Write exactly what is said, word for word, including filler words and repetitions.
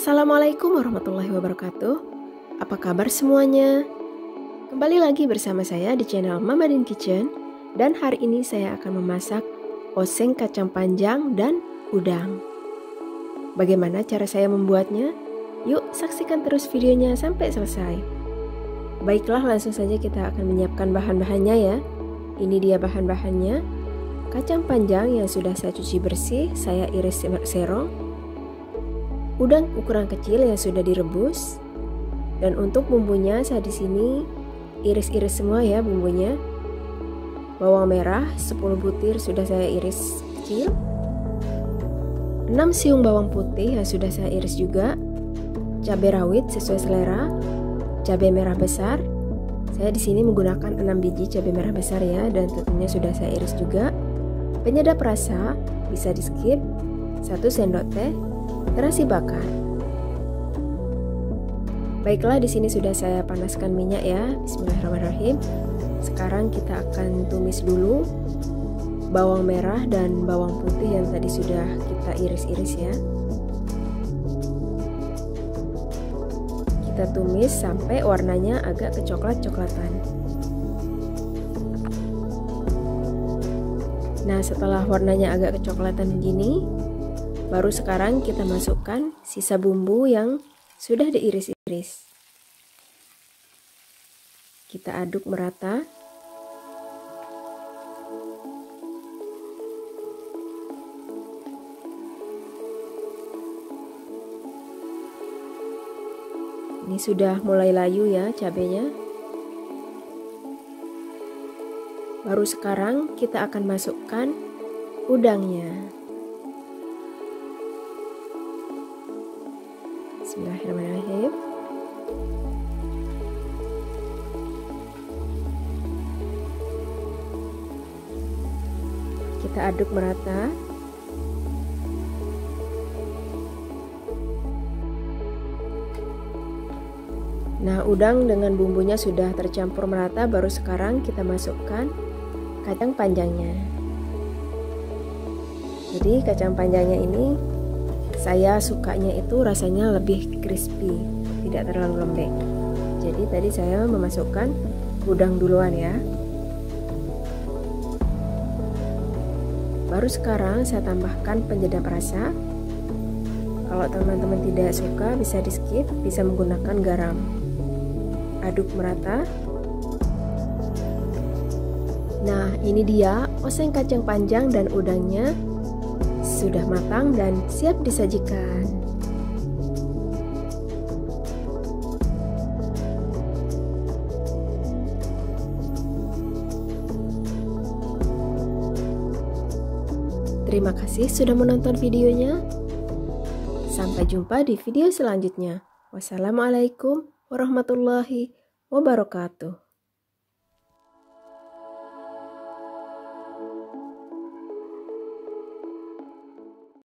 Assalamualaikum warahmatullahi wabarakatuh. Apa kabar semuanya? Kembali lagi bersama saya di channel Mama Din Kitchen. Dan hari ini saya akan memasak oseng kacang panjang dan udang. Bagaimana cara saya membuatnya? Yuk saksikan terus videonya sampai selesai. Baiklah, langsung saja kita akan menyiapkan bahan-bahannya ya. Ini dia bahan-bahannya. Kacang panjang yang sudah saya cuci bersih, saya iris serong. Udang ukuran kecil yang sudah direbus. Dan untuk bumbunya saya di sini iris-iris semua ya bumbunya. Bawang merah sepuluh butir sudah saya iris kecil. enam siung bawang putih yang sudah saya iris juga. Cabai rawit sesuai selera. Cabai merah besar. Saya di sini menggunakan enam biji cabai merah besar ya, dan tentunya sudah saya iris juga. Penyedap rasa bisa di-skip. satu sendok teh terasi bakar. Baiklah, di sini sudah saya panaskan minyak ya. Bismillahirrahmanirrahim. Sekarang kita akan tumis dulu bawang merah dan bawang putih yang tadi sudah kita iris-iris ya. Kita tumis sampai warnanya agak kecoklat-coklatan. Nah, setelah warnanya agak kecoklatan begini, baru sekarang kita masukkan sisa bumbu yang sudah diiris-iris. Kita aduk merata. Ini sudah mulai layu ya cabenya. Baru sekarang kita akan masukkan udangnya. Bismillahirrahmanirrahim. Kita aduk merata. Nah, udang dengan bumbunya sudah tercampur merata, baru sekarang kita masukkan kacang panjangnya. Jadi kacang panjangnya ini saya sukanya itu rasanya lebih crispy, tidak terlalu lembek. Jadi tadi saya memasukkan udang duluan ya. Baru sekarang saya tambahkan penyedap rasa. Kalau teman-teman tidak suka bisa di-skip, bisa menggunakan garam. Aduk merata. Nah, ini dia oseng kacang panjang dan udangnya sudah matang dan siap disajikan. Terima kasih sudah menonton videonya. Sampai jumpa di video selanjutnya. Wassalamualaikum warahmatullahi wabarakatuh.